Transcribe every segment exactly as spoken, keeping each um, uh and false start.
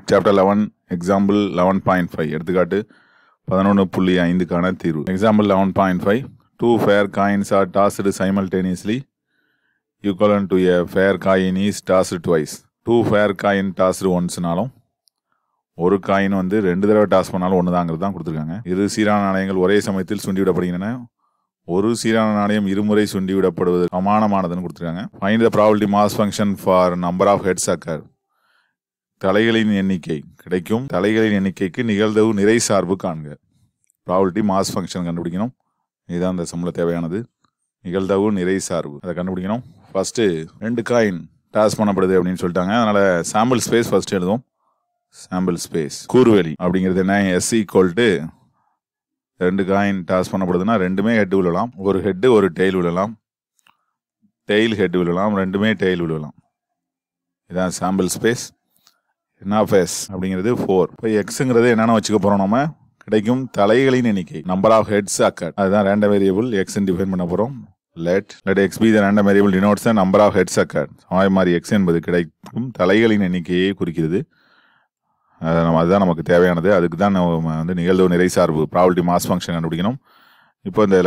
Chapter eleven, Example eleven point five. எடுத்துக்காட்டு பதினொன்று புள்ளி ஐந்து கான தீர்வு. Example eleven point five. Two fair coins are tossed simultaneously. Equivalent to a fair coin is tossed twice. Two fair coin tossed onceனாலும் ஒரு coin வந்து ரெண்டு தடவை டாஸ் பண்ணாலும் ஒன்று தாங்கிறது தான் கொடுத்துருக்காங்க. இரு சீரான நாணயங்கள் ஒரே சமயத்தில் சுண்டிவிடப்படுகின்றன. ஒரு சீரான நாணயம் இருமுறை சுண்டிவிடப்படுவது சமானமானதுன்னு கொடுத்துருக்காங்க. Find the probability mass function for number of heads occur. தலைகளின் எண்ணிக்கை கிடைக்கும் தலைகளின் எண்ணிக்கைக்கு நிகழ்தகவு நிறை சார்பு காண்க. ப்ராபபிலிட்டி மாஸ் ஃபங்க்ஷன் கண்டுபிடிக்கணும். இதுதான் இந்த சம்பள தேவையானது. நிகழ்தகவு நிறை சார்பு அதை கண்டுபிடிக்கணும். ஃபர்ஸ்ட் ரெண்டு காயின் டாஸ் பண்ணப்படுது அப்படின்னு சொல்லிட்டாங்க. அதனால சாம்பிள் ஸ்பேஸ் ஃபர்ஸ்ட் எழுதுவோம். சாம்பிள் ஸ்பேஸ் கூறுவெளி அப்படிங்கிறது என்ன? எஸ் ஈக்குவல் டு ரெண்டு காயின் டாஸ் பண்ணப்படுதுன்னா ரெண்டுமே ஹெட் விழலாம். ஒரு ஹெட்டு ஒரு டெய்ல் விழலாம். டெய்ல் ஹெட் விழலாம். ரெண்டுமே டெய்ல் விழலாம். இதுதான் சாம்பிள் ஸ்பேஸ். என்ஆஃப்எஸ் அப்படிங்கிறது ஃபோர். இப்போ எக்ஸுங்கிறது என்னென்ன வச்சுக்க போகிறோம்? நம்ம கிடைக்கும் தலைகளின் எண்ணிக்கை நம்பர் ஆஃப் ஹெட்ஸ் அக்கர். அதுதான் ரேண்டம் வேரியபிள் எக்ஸ்ன்னு டிஃபைன் பண்ண போகிறோம். Let let X be the random variable denotes the number of heads occur. அதே மாதிரி எக்ஸ் என்பது கிடைக்கும் தலைகளின் எண்ணிக்கையை குறிக்கிறது. நம்ம அதுதான் நமக்கு தேவையானது. அதுக்கு தான் நம்ம வந்து நிகழ்தகவு நிறை சார்பு ப்ராபபிலிட்டி மாஸ் ஃபங்க்ஷன் கண்டுபிடிக்கணும். இப்போ இந்த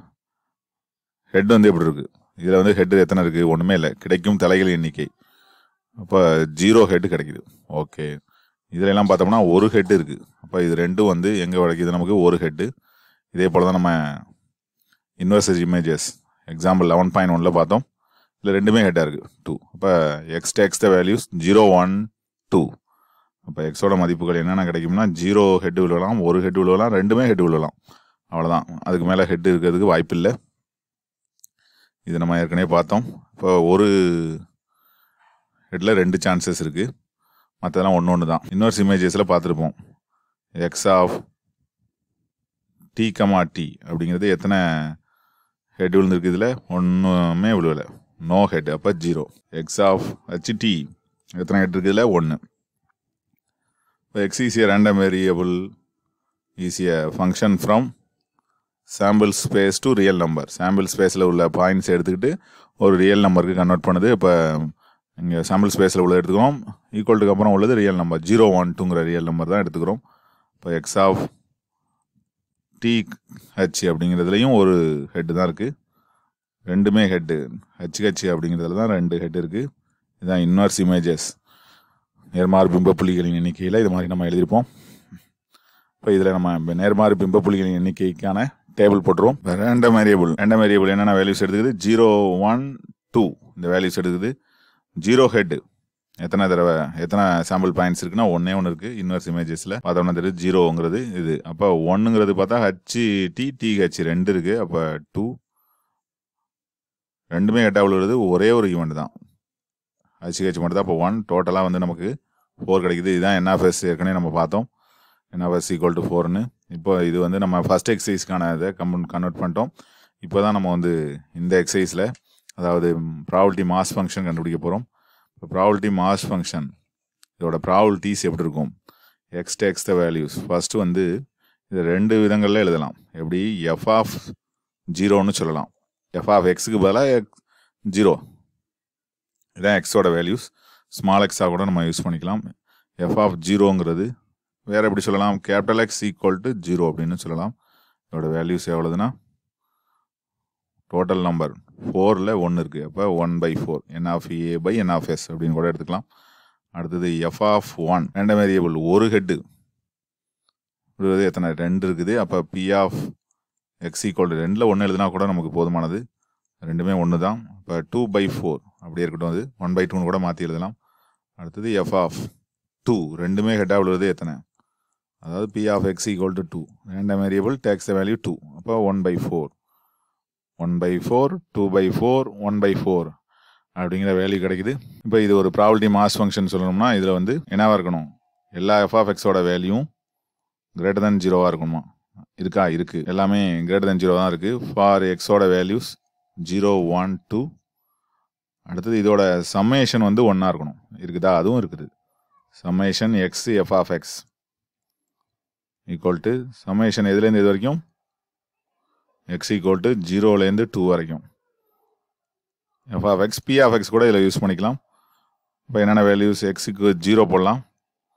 ஹெட் வந்து எப்படி இருக்குது? இதில் வந்து ஹெட்டு எத்தனை இருக்குது? ஒன்றுமே இல்லை. கிடைக்கும் தலைகளின் எண்ணிக்கை அப்போ ஜீரோ ஹெட்டு கிடைக்குது. ஓகே, இதில் எல்லாம் பார்த்தோம்னா ஒரு ஹெட்டு இருக்குது. அப்போ இது ரெண்டும் வந்து எங்கே கிடைக்குது? நமக்கு ஒரு ஹெட்டு. இதே போல் தான் நம்ம inverses images example eleven point ஒன்ல பார்த்தோம். இதில் ரெண்டுமே ஹெட்டாக இருக்குது டூ. அப்போ X takes the values zero one two. அப்போ எக்ஸோட மதிப்புகள் என்னென்ன கிடைக்கும்னா ஜீரோ ஹெட்டு விழுவலாம், ஒரு ஹெட்டு விழுவலாம், ரெண்டுமே ஹெட்டு விழுவலாம். அவ்வளோதான். அதுக்கு மேலே ஹெட்டு இருக்கிறதுக்கு வாய்ப்பு இல்லை. இது நம்ம ஏற்கனவே பார்த்தோம். இப்போ ஒரு ஹெட்டில் ரெண்டு சான்சஸ் இருக்குது. மற்றதெல்லாம் ஒன்று ஒன்று தான். இன்வெர்ஸ் இமேஜஸில் பார்த்துருப்போம். X of T comma T அப்படிங்கிறது எத்தனை ஹெட் விழுந்துருக்கு? இதில் ஒன்றுமே விழுவலை, நோ ஹெட். அப்போ zero. X of H T எத்தனை ஹெட் இருக்குது? இதில் ஒன்று. இப்போ X is a random variable is a function from sample space to real number. சாம்பிள் ஸ்பேஸில் உள்ள பாயிண்ட்ஸ் எடுத்துக்கிட்டு ஒரு ரியல் நம்பருக்கு கன்வெர்ட் பண்ணுது. இப்போ இங்கே சாம்பிள் ஸ்பேஸில் உள்ள எடுத்துக்கிறோம். ஈக்குவல்ட்டுக்கு அப்புறம் உள்ளது ரியல் நம்பர் ஜீரோ ஒன் டூங்கிற ரியல் நம்பர் தான் எடுத்துக்கிறோம். இப்போ எக்ஸ் ஆஃப் டி ஹச் அப்படிங்கிறதுலையும் ஒரு ஹெட்டு தான் இருக்குது. ரெண்டுமே ஹெட்டு. ஹச் ஹச் அப்படிங்கிறதுல தான் ரெண்டு ஹெட் இருக்குது. இதுதான் இன்வெர்ஸ் இமேஜஸ் நேர்மாறு பிம்ப புள்ளிகளின் எண்ணிக்கையில் இது மாதிரி நம்ம எழுதியிருப்போம். இப்போ இதில் நம்ம நேர்மாறு பிம்ப புள்ளிகளின் எண்ணிக்கைக்கான டேபிள் போட்டுருவோம். ரேண்டம் வேரியபிள் ரேண்டம் வேரியபிள் என்னென்ன வேல்யூஸ் எடுத்துக்குது? ஜீரோ ஒன் டூ இந்த வேல்யூஸ் எடுக்குது. ஜீரோ ஹெட் எத்தனை தடவை எத்தனை சாம்பிள் பாயிண்ட்ஸ் இருக்குன்னா ஒன்னே ஒன்று இருக்குது. இன்வெர்ஸ் இமேஜஸில் பார்த்தோம்னா தெரியுது ஜீரோங்கிறது இது. அப்போ ஒன்றுங்கிறது பார்த்தா ஹச் டி டிஹெச் ரெண்டு இருக்குது. அப்போ டூ ரெண்டுமே ஹெட்டாக விழுகிறது. ஒரே ஒரு ஈவெண்ட் தான் ஹச்ஹெச் மட்டும் தான். அப்போ ஒன் டோட்டலாக வந்து நமக்கு ஃபோர் கிடைக்குது. இதுதான் என்ஆஃப்எஸ் ஏற்கனவே நம்ம பார்த்தோம். என்ஆஃப்எஸ் ஈக்குவல் டு ஃபோர்னு. இப்போ இது வந்து நம்ம ஃபர்ஸ்ட் எக்ஸசைஸ்க்கான இதை கம்பன் கன்வெர்ட் பண்ணிட்டோம். இப்போ தான் நம்ம வந்து இந்த எக்ஸசைஸில் அதாவது ப்ராபபிலிட்டி மாஸ் ஃபங்க்ஷன் கண்டுபிடிக்க போகிறோம். இப்போ ப்ராபபிலிட்டி மாஸ் ஃபங்க்ஷன் இதோட ப்ராபபிலிட்டிஸ் எப்படி இருக்கும்? X takes the values. First வந்து இது ரெண்டு விதங்களில் எழுதலாம். எப்படி? எஃப் ஆஃப் ஜீரோன்னு சொல்லலாம். எஃப் ஆஃப் எக்ஸுக்கு பதிலாக எக்ஸ் ஜீரோ இதான் எக்ஸோட வேல்யூஸ். ஸ்மால் எக்ஸாக கூட நம்ம யூஸ் பண்ணிக்கலாம். எஃப் ஆஃப் ஜீரோங்கிறது வேறு எப்படி சொல்லலாம்? Capital X equal to zero அப்படின்னு சொல்லலாம். இதோட வேல்யூஸ் எவ்வளோதுன்னா டோட்டல் நம்பர் ஃபோரில் ஒன்று இருக்குது. அப்போ one by four N of A by N of S அப்படின்னு கூட எடுத்துக்கலாம். அடுத்தது எஃப் ஆஃப் ஒன் ரெண்டு வேரியபிள் ஒரு ஹெட்டு விழுவது எத்தனை? ரெண்டு இருக்குது. அப்போ P of X equal to ரெண்டில் ஒன்று எழுதுனா கூட நமக்கு போதுமானது. ரெண்டுமே ஒன்று தான். இப்போ டூ பை ஃபோர் அப்படியே இருக்கட்டும். அது ஒன் பை டூன்னு கூட மாற்றி எழுதலாம். அடுத்தது எஃப் ஆஃப் டூ ரெண்டுமே ஹெட்டாக விழுவது எத்தனை? அதாவது P of X equal to two ரெண்டு variable takes the value two. அப்போ one by four one by four two by four one by four அப்படிங்கிற வேல்யூ கிடைக்குது. இப்போ இது ஒரு ப்ராபபிலிட்டி மாஸ் ஃபங்க்ஷன் சொல்லணும்னா இதில் வந்து என்னவாக இருக்கணும்? எல்லா எஃப் ஆஃப் எக்ஸோட வேல்யூவும் கிரேட்டர் தென் ஜீரோவாக இருக்கணுமா? இருக்கா? இருக்குது. எல்லாமே கிரேட்டர் தென் ஜீரோ தான் இருக்குது. ஃபார் எக்ஸோட வேல்யூஸ் ஜீரோ ஒன் டூ. அடுத்தது இதோட சம்மேஷன் வந்து ஒன்றா இருக்கணும். இருக்குதா? அதுவும் இருக்குது. Summation X F of X equal to summation எதுலேருந்து இது வரைக்கும்? எக்ஸ் ஈக்குவல் டு ஜீரோலேருந்து டூ வரைக்கும். F of X P of X கூட இதில் யூஸ் பண்ணிக்கலாம். இப்போ என்னென்ன வேல்யூஸ்? எக்ஸுக்கு ஜீரோ போடலாம்,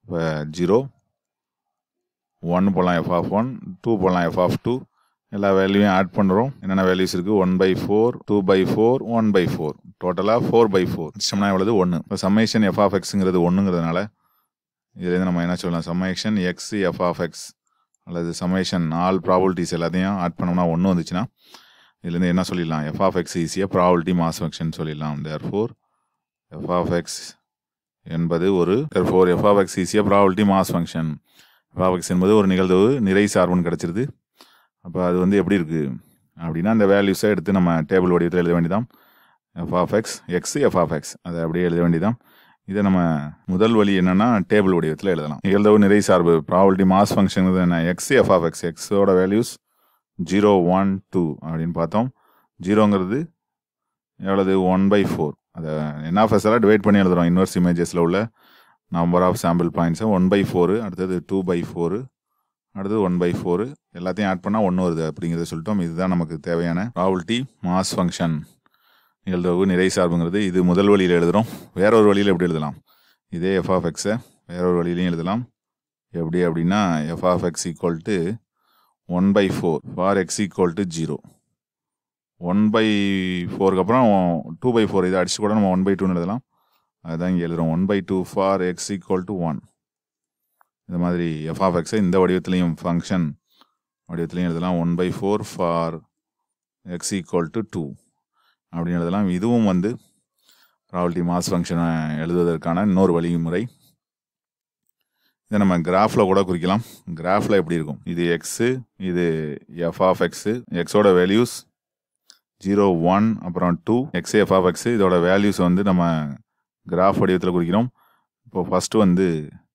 இப்போ ஜீரோ ஒன்று போடலாம் எஃப் ஆஃப் ஒன், டூ போடலாம் எஃப் ஆஃப் டூ. எல்லா வேல்யூவையும் ஆட் பண்ணுறோம். என்னென்ன வேல்யூஸ் இருக்குது? One by four, two by four, one by four, டோட்டலாக ஃபோர் பை ஃபோர். சிஸ்டம்னா எவ்வளவு? ஒன்று. இப்போ சம்மேஷன் எஃப் ஆஃப் எக்ஸுங்கிறது ஒன்றுங்கிறதுனால இதுலேருந்து நம்ம என்ன சொல்லலாம்? Summation X F of X அல்லது சம்மேஷன் ஆல் ப்ராபபிலிட்டிஸ் எல்லாத்தையும் ஆட் பண்ணோம்னா ஒன்று வந்துச்சுன்னா இதுலேருந்து என்ன சொல்லிடலாம்? எஃப் ஆஃப் எக்ஸ் ஈஸியாக ப்ராபபிலிட்டி மாஸ் ஃபங்க்ஷன் சொல்லிடலாம். தேர்ஃபோர் எஃப் ஆஃப் எக்ஸ் என்பது ஒரு தேர்ஃபோர் எஃப் ஆஃப் எக்ஸ் ஈஸியாக probability mass function. F of X என்பது ஒரு நிகழ்வு நிறை சார்புன்னு கிடச்சிருது. அப்போ அது வந்து எப்படி இருக்குது அப்படின்னா அந்த வேல்யூஸை எடுத்து நம்ம டேபிள் வடிவத்தில் எழுத வேண்டியதான். F of X X F of X அதை அப்படியே எழுத வேண்டியதான். இதை நம்ம முதல் வழி என்னென்னா டேபிள் வடிவத்தில் எழுதலாம். நிகழ்வு நிறை சார்பு ப்ராபபிலிட்டி மாஸ் ஃபங்க்ஷன் என்ன? X F of x. எக்ஸோட வேல்யூஸ் ஜீரோ ஒன் டூ அப்படின்னு பார்த்தோம். ஜீரோங்கிறது எவ்வளவு? One by four. அதை என்ஆஃப்எஸ் எல்லாம் டிவைட் பண்ணி எழுதுகிறோம். இன்வெர்ஸ் இமேஜஸில் உள்ள நம்பர் ஆஃப் சாம்பிள் பாயிண்ட்ஸை ஒன் பை ஃபோரு, அடுத்தது டூ பை ஃபோரு, அடுத்தது ஒன் பை ஃபோரு, எல்லாத்தையும் ஆட் பண்ணால் ஒன்று வருது அப்படிங்கிறத சொல்லிட்டோம். இதுதான் நமக்கு தேவையான ப்ராபபிலிட்டி மாஸ் ஃபங்க்ஷன். நிகழ்வு நிறை சார்புங்கிறது இது முதல் வழியில் எழுதுகிறோம். வேற ஒரு வழியில் எப்படி எழுதலாம்? இதே எஃப் ஆஃப் எக்ஸை வேற ஒரு வழியிலையும் எழுதலாம். எப்படி அப்படின்னா f of X equal to one by four for x equal to zero. One by ஃபோருக்கு அப்புறம் டூ பை ஃபோர் இதை அடிச்சு கூட நம்ம ஒன் பை டூன்னு எழுதலாம். அதுதான் இங்கே எழுதுகிறோம். One by two for x equal to one. இந்த மாதிரி எஃப் ஆஃப் எக்ஸை இந்த வடிவத்திலையும் ஃபங்க்ஷன் வடிவத்திலையும் எழுதலாம். One by four for x equal to two அப்படின்னு எழுதலாம். இதுவும் வந்து ப்ராபபிலிட்டி மாஸ் ஃபங்க்ஷனை எழுதுவதற்கான இன்னொரு வழிமுறை. இதை நம்ம கிராஃபில் கூட குறிக்கலாம். கிராஃபில் எப்படி இருக்கும்? இது எக்ஸு, இது எஃப் ஆஃப் எக்ஸு. எக்ஸோட வேல்யூஸ் ஜீரோ ஒன் அப்புறம் two. X F of x இதோட வேல்யூஸ் வந்து நம்ம கிராஃப் வடிவத்தில் குறிக்கிறோம். இப்போ ஃபஸ்ட்டு வந்து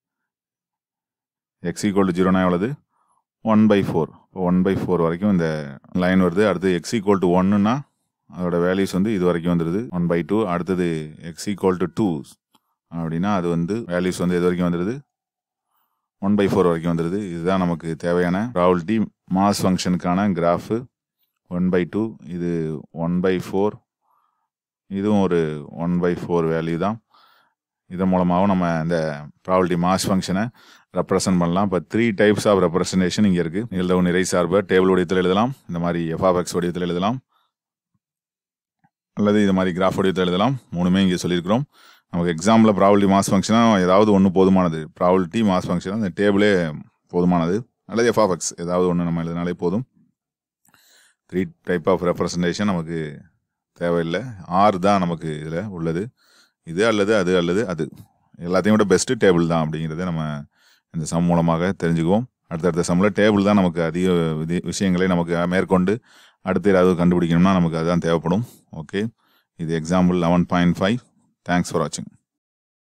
எக்ஸ் ஈக்குவல் டு ஜீரோனா எவ்வளவு? One by four. இப்போ ஒன் பை ஃபோர் வரைக்கும் இந்த லைன் வருது. அடுத்து எக்ஸ் ஈக்குவல் டு ஒன்னுன்னா அதோட வேல்யூஸ் வந்து இது வரைக்கும் வந்துடுது, ஒன் பை டூ. அடுத்தது எக்ஸ் ஈக்குவல் டு டூ அப்படின்னா அது வந்து வேல்யூஸ் வந்து எது வரைக்கும் வந்துடுது? ஒன் பை ஃபோர் வரைக்கும் வந்துடுது. இதுதான் நமக்கு தேவையான ப்ராபபிலிட்டி மாஸ் ஃபங்க்ஷனுக்கான கிராஃபு. ஒன் பை டூ, இது ஒன் பை ஃபோர், இதுவும் ஒரு ஒன் பை ஃபோர் வேல்யூ தான். இதன் மூலமாகவும் நம்ம இந்த ப்ராபபிலிட்டி மாஸ் ஃபங்க்ஷனை ரெப்ரசன்ட் பண்ணலாம். இப்போ த்ரீ டைப்ஸ் ஆஃப் ரெப்ரசன்டேஷன் இங்கே இருக்குது. நிகழ்வு நிறை சார்பை டேபிள் வடிவத்தில் எழுதலாம், இந்த மாதிரி எஃப் ஆஃப் எக்ஸ் வடிவத்தில் எழுதலாம், அல்லது இது மாதிரி கிராஃப் வடிவத்தில் எழுதலாம். மூணுமே இங்கே சொல்லியிருக்கிறோம். நமக்கு எக்ஸாம்பிள் ப்ராபபிலிட்டி மாஸ் ஃபங்க்ஷனாக ஏதாவது ஒன்று போதுமானது. ப்ராபபிலிட்டி மாஸ் ஃபங்க்ஷன் அந்த டேபிளே போதுமானது, அல்லது எஃப் ஆஃப் எக்ஸ் ஏதாவது ஒன்று நம்ம எழுதினாலே போதும். த்ரீ டைப் ஆஃப் ரெப்ரசன்டேஷன் நமக்கு தேவையில்லை. ஆறு தான் நமக்கு இதில் உள்ளது. இது அல்லது அது அல்லது அது எல்லாத்தையும் விட பெஸ்ட்டு டேபிள் தான் அப்படிங்கிறத நம்ம இந்த சம் மூலமாக தெரிஞ்சுக்குவோம். அடுத்தடுத்த சம்மில் டேபிள் தான் நமக்கு அதிக விஷயங்களை நமக்கு மேற்கொண்டு அடுத்து ஏதாவது கண்டுபிடிக்கணும்னா நமக்கு அதுதான் தேவைப்படும். ஓகே, இது example eleven point five. Thanks for வாட்சிங்.